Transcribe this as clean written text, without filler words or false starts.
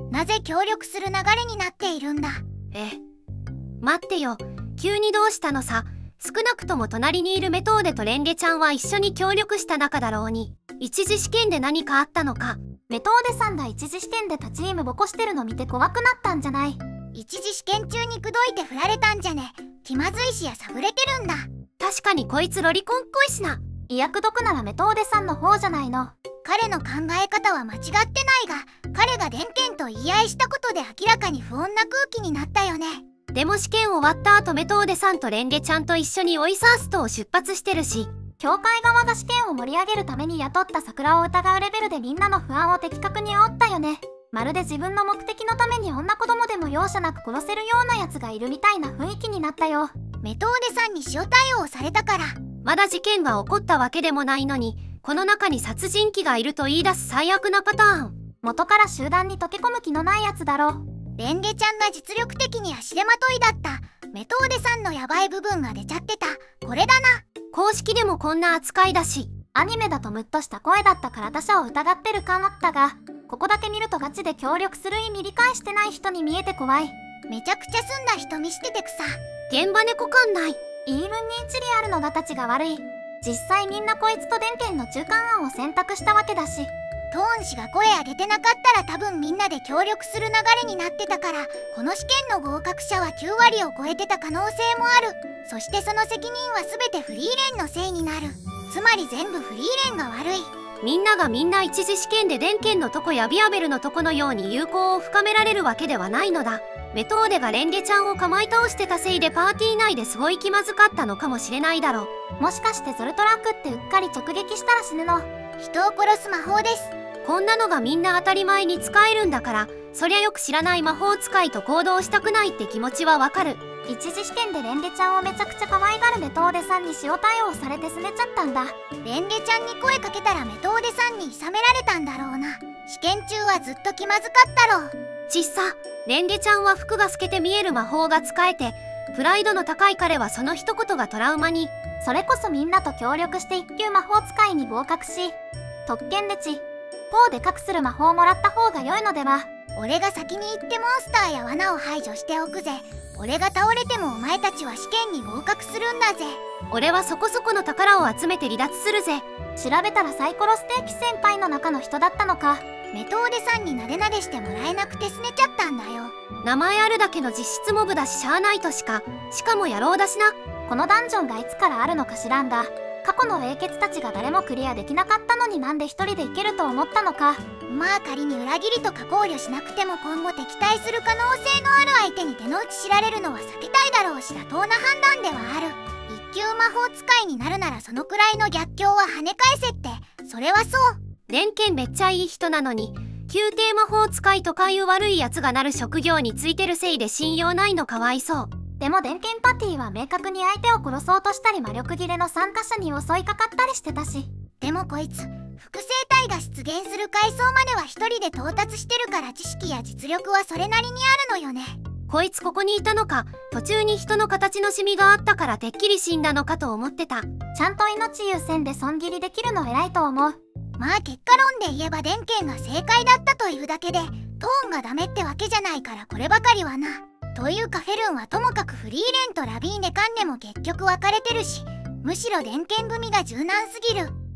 なぜ協力する流れになっているんだ。 待ってよ、急にどうしたのさ。少なくとも隣にいるメトーデとレンゲちゃんは一緒に協力した仲だろうに、一次試験で何かあったのか。 メトーデさんが一次試験で他チームボコしてるの見て怖くなったんじゃない？ 一次試験中に口説いて振られたんじゃね。気まずいしやさぐれてるんだ。 確かにこいつロリコンっぽいしな。 意訳解くならメトーデさんの方じゃないの。 彼の考え方は間違ってないが、彼が電検と言い合いしたことで明らかに不穏な空気になったよね。 でも試験終わった後メトーデさんとレンゲちゃんと一緒にオイサーストを出発してるし、 教会側が試験を盛り上げるために雇った桜を疑うレベルでみんなの不安を的確に煽ったよね。まるで自分の目的のために女子供でも容赦なく殺せるようなやつがいるみたいな雰囲気になったよ。 メトーデさんに塩対応されたから。 まだ事件が起こったわけでもないのに、この中に殺人鬼がいると言い出す最悪なパターン。 元から集団に溶け込む気のないやつだろ。 レンゲちゃんが実力的に足手まといだった。メトーデさんのヤバい部分が出ちゃってた。これだな。 公式でもこんな扱いだし。 アニメだとムッとした声だったから他者を疑ってる感あったが、ここだけ見るとガチで協力する意味理解してない人に見えて怖い。 めちゃくちゃ澄んだ人見しててくさ。 現場猫感ない。 イーブンに一理あるのがたちが悪い。実際みんなこいつと電検の中間案を選択したわけだし。 トーン氏が声上げてなかったら多分みんなで協力する流れになってたから、この試験の合格者は9割を超えてた可能性もある。そしてその責任は全てフリーレンのせいになる。つまり全部フリーレンが悪い。 みんながみんな一次試験で電検のとこやビアベルのとこのように友好を深められるわけではないのだ。メトーデがレンゲちゃんを構い倒してたせいでパーティー内ですごい気まずかったのかもしれないだろう。もしかしてゾルトラックってうっかり直撃したら死ぬの？ 人を殺す魔法です。 こんなのがみんな当たり前に使えるんだから、そりゃよく知らない魔法使いと行動したくないって気持ちはわかる。 一次試験でレンゲちゃんをめちゃくちゃ可愛がるメトーデさんに塩対応されて拗ねちゃったんだ。 レンゲちゃんに声かけたらメトーデさんに諌められたんだろうな。試験中はずっと気まずかったろう。 ちっさ、レンゲちゃんは服が透けて見える魔法が使えて、プライドの高い彼はその一言がトラウマに。 それこそみんなと協力して一級魔法使いに合格し、特権でポーで隠する魔法をもらった方が良いのでは。 俺が先に行ってモンスターや罠を排除しておくぜ。俺が倒れてもお前たちは試験に合格するんだぜ。 俺はそこそこの宝を集めて離脱するぜ。 調べたらサイコロステーキ先輩の中の人だったのか。 メトーデさんになでなでしてもらえなくて拗ねちゃったんだよ。 名前あるだけの実質モブだししゃあないとしかも野郎だしな。 このダンジョンがいつからあるのか知らんが、過去の英傑たちが誰もクリアできなかったのになんで一人でいけると思ったのか。 まあ仮に裏切りとか考慮しなくても今後敵対する可能性のある相手に手の内知られるのは避けたいだろうし妥当な判断ではある。一級魔法使いになるならそのくらいの逆境は跳ね返せって、それはそう。 電検めっちゃいい人なのに、宮廷魔法使いとかいう悪いやつがなる職業についてるせいで信用ないのかわいそう。 でも電検パティは明確に相手を殺そうとしたり魔力切れの参加者に襲いかかったりしてたし。 でもこいつ複製体が出現する階層までは一人で到達してるから知識や実力はそれなりにあるのよね。 こいつここにいたのか。途中に人の形のシミがあったからてっきり死んだのかと思ってた。 ちゃんと命優先で損切りできるの偉いと思う。 まあ結果論で言えば電検が正解だったというだけでトーンがダメってわけじゃないからこればかりはな。というかフェルンはともかくフリーレンとラビーネカンネも結局別れてるし、むしろ電検組が柔軟すぎる。